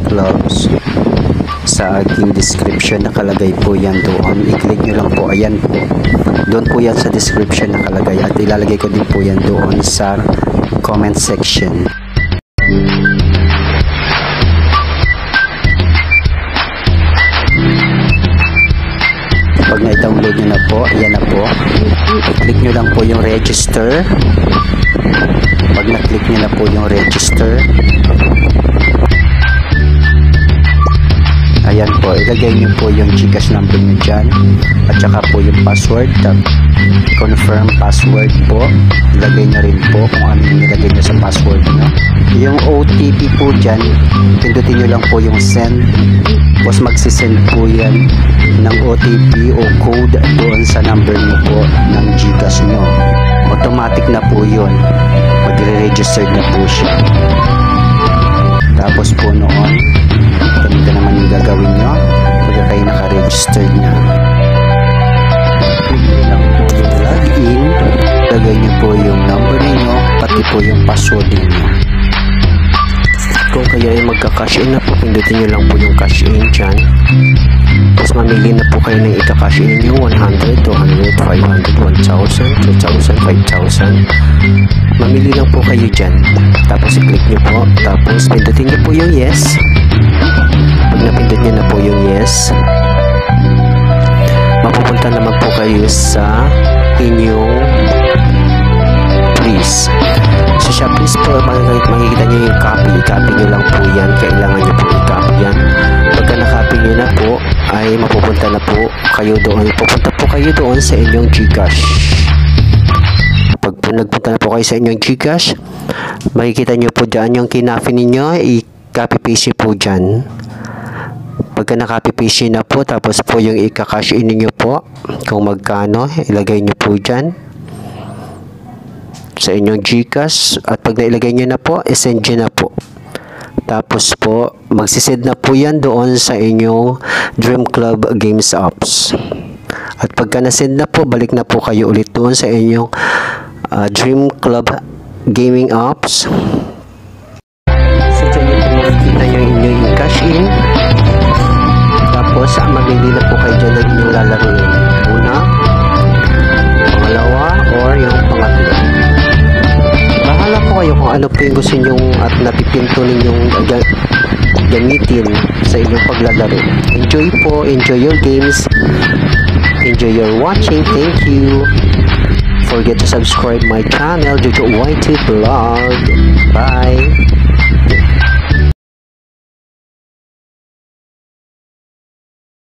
clubs. Sa aking description nakalagay po yan doon. I-click nyo lang po. Ayan po. Doon po yan sa description nakalagay. At ilalagay ko din po yan doon sa comment section. Pag na-download nyo na po, ayan na po. I-click nyo lang po yung register. Pag na-click nyo na po yung register, ayan po, ilagay nyo po yung GCash number nyo dyan at saka po yung password. Confirm password po, ilagay nyo rin po kung ano yung nilagay nyo sa password nyo. Yung OTP po dyan, pindutin nyo lang po yung send, tapos magsisend po yan ng OTP o code doon sa number nyo po ng GCash nyo. Automatic na po yun, magre-registered na po siya. Tapos po noon, ganito naman yung gagawin nyo pagka kayo naka-registered na. Click lang po yung login, lagay nyo po yung number niyo pati po yung password niyo. Kung kayo ay magka-cash in na po, pindutin nyo lang po yung cash in dyan. Tapos mamili na po kayo ng ika-cash in nyo, 100, 200, 500, 1,000, 2,000, 5,000. Mamili lang po kayo dyan. Tapos i-click nyo po. Tapos pindutin nyo po yung yes. Pag napindot nyo na po yung yes, mapupunta naman po kayo sa inyong please. Sa Shopee po, makikita nyo yung copy. I-copy nyo lang po yan. Kailangan nyo po i-copy yan. Pagka na-copy nyo na po, ay mapupunta na po kayo doon. Pupunta po kayo doon sa inyong GCash. Pag nagpunta na po kayo sa inyong GCash, makikita nyo po dyan yung kinapi ninyo. I-copy paste po dyan. Pagka na-copy paste na po, tapos po yung i-cash in nyo po, kung magkano, ilagay nyo po dyan sa inyong GCash. At pag nailagay nyo na po, isend nyo na po. Tapos po, magsisend na po yan doon sa inyong Dream Club Games Apps. At pagka nasend na po, balik na po kayo ulit doon sa inyong Dream Club Gaming Apps. So, dyan nyo po makikita nyo yung cash in. Tapos, mamili na po kayo dyan ng inyong lalaroin. Una, pangalawa, or yung pangatlo. Bahala po kayo kung ano po yung gusto nyong at napipinto ninyong gamitin sa inyong paglalaro. Enjoy po, enjoy your games, enjoy your watching. Thank you. Forget to subscribe my channel, Jojo YT Vlog. Bye.